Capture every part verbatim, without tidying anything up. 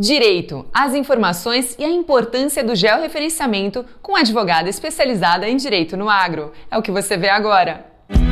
Direito, as informações e a importância do georreferenciamento com a advogada especializada em Direito no Agro. É o que você vê agora.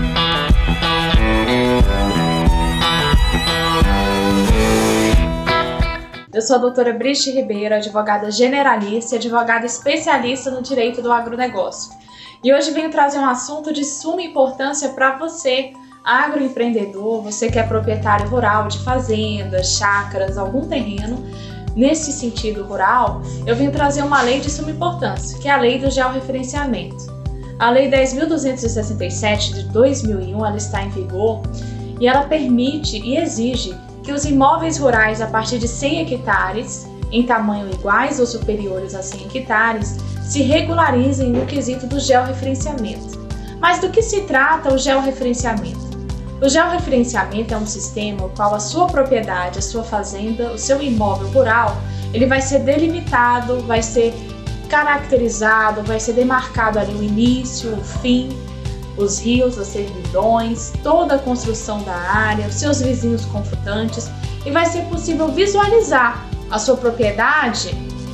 Eu sou a doutora Brice Ribeiro, advogada generalista e advogada especialista no direito do agronegócio. E hoje venho trazer um assunto de suma importância para você, agroempreendedor, você que é proprietário rural de fazendas, chácaras, algum terreno. Nesse sentido rural, eu venho trazer uma lei de suma importância, que é a Lei do Georreferenciamento. A Lei dez mil duzentos e sessenta e sete de dois mil e um, ela está em vigor e ela permite e exige que os imóveis rurais a partir de cem hectares, em tamanho iguais ou superiores a cem hectares, se regularizem no quesito do georreferenciamento. Mas do que se trata o georreferenciamento? O georreferenciamento é um sistema no qual a sua propriedade, a sua fazenda, o seu imóvel rural, ele vai ser delimitado, vai ser caracterizado, vai ser demarcado ali o início, o fim, os rios, os servidões, toda a construção da área, os seus vizinhos confrontantes, e vai ser possível visualizar a sua propriedade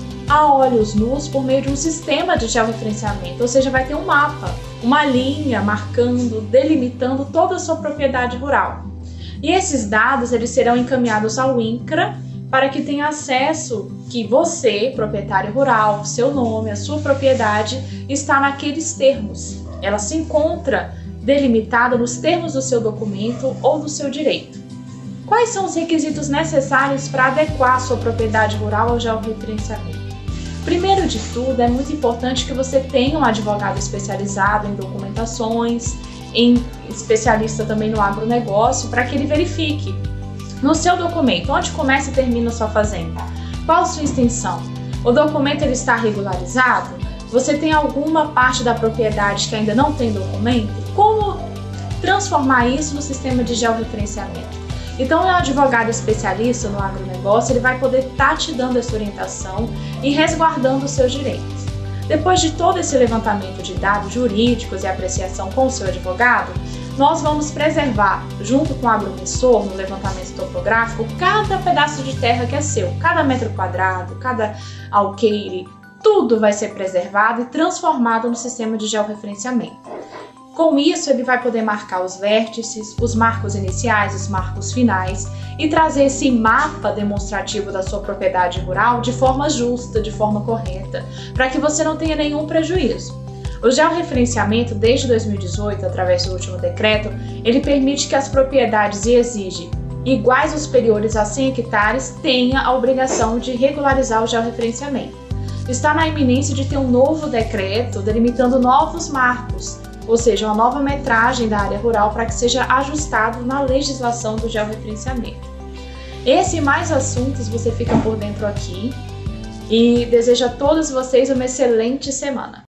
a olhos nus por meio de um sistema de georreferenciamento, ou seja, vai ter um mapa, uma linha marcando, delimitando toda a sua propriedade rural. E esses dados eles serão encaminhados ao INCRA para que tenha acesso que você, proprietário rural, seu nome, a sua propriedade está naqueles termos. Ela se encontra delimitada nos termos do seu documento ou do seu direito. Quais são os requisitos necessários para adequar a sua propriedade rural ao georreferenciamento? Primeiro de tudo, é muito importante que você tenha um advogado especializado em documentações, em especialista também no agronegócio, para que ele verifique no seu documento onde começa e termina a sua fazenda, qual a sua extensão, o documento ele está regularizado, você tem alguma parte da propriedade que ainda não tem documento, como transformar isso no sistema de georreferenciamento. Então, o advogado especialista no agronegócio, ele vai poder estar te dando essa orientação e resguardando os seus direitos. Depois de todo esse levantamento de dados jurídicos e apreciação com o seu advogado, nós vamos preservar, junto com o agromissor, no levantamento topográfico, cada pedaço de terra que é seu, cada metro quadrado, cada alqueire, tudo vai ser preservado e transformado no sistema de georreferenciamento. Com isso, ele vai poder marcar os vértices, os marcos iniciais, os marcos finais e trazer esse mapa demonstrativo da sua propriedade rural de forma justa, de forma correta, para que você não tenha nenhum prejuízo. O georreferenciamento, desde dois mil e dezoito, através do último decreto, ele permite que as propriedades e exige iguais ou superiores a cem hectares tenha a obrigação de regularizar o georreferenciamento. Está na iminência de ter um novo decreto delimitando novos marcos, ou seja, uma nova metragem da área rural para que seja ajustado na legislação do georreferenciamento. Esse e mais assuntos você fica por dentro aqui e desejo a todos vocês uma excelente semana.